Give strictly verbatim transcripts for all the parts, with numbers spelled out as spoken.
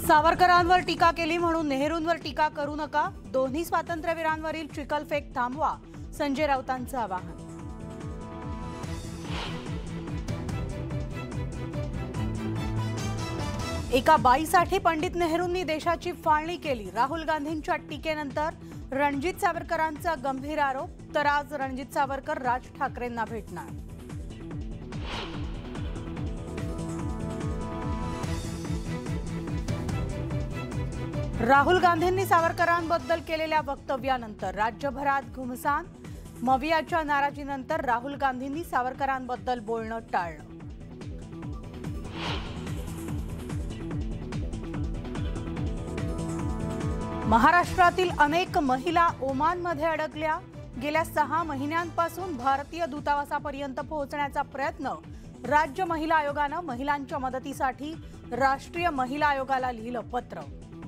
सावरकरांवर टीका केली म्हणून नेहरूंवर टीका करू नका। दोन्ही स्वातंत्र्यवीरांवरील चिखलफेक थांबवा, संजय राऊतांचं आवाहन। एका बाईसाठी पंडित नेहरूंनी देशाची फाळणी केली। राहुल गांधींच्या टीकेनंतर रणजित सावरकरांचा गंभीर आरोप। तर आज रणजित सावरकर राज ठाकरेंना भेटणार। राहुल गांधींनी सावरकरांबद्दल केलेल्या वक्तव्यानंतर राज्यभरात घुमसान। मवियाच्या नाराजीनंतर राहुल गांधींनी सावरकरांबद्दल बोलणं टाळलं। महाराष्ट्रातील अनेक महिला ओमानमध्ये अडकल्या। गेल्या सहा महिन्यांपासून भारतीय दूतावासापर्यंत पोहोचण्याचा प्रयत्न। राज्य महिला आयोगानं महिलांच्या मदतीसाठी राष्ट्रीय महिला आयोगाला लिहिलं पत्र।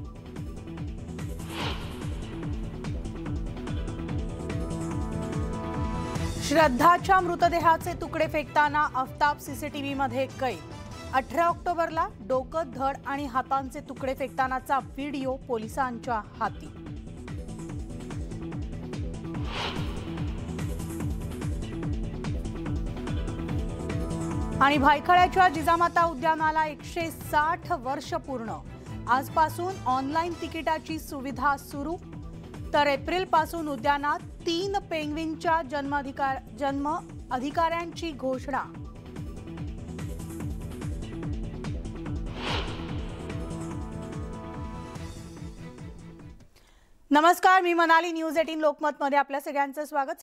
श्रद्धाच्या मृतदेहाचे तुकडे फेकताना आफताब सीसीटीव्हीमध्ये कैद। अठरा ऑक्टोबरला डोकं, धड आणि हातांचे तुकडे फेकतानाचा व्हिडिओ पोलिसांच्या हाती। आणि भायखळ्याच्या जिजामाता उद्यानाला एकशे साठ वर्ष पूर्ण। आजपासून ऑनलाईन तिकिटाची सुविधा सुरू। तर एप्रिल पासून उद्यानात तीन पेंग्विनच्या जन्माधिकार जन्म अधिकाऱ्यांची घोषणा। नमस्कार, मी मनाली, न्यूज अठरा लोकमत मध्ये आपल्या सगळ्यांचं स्वागत।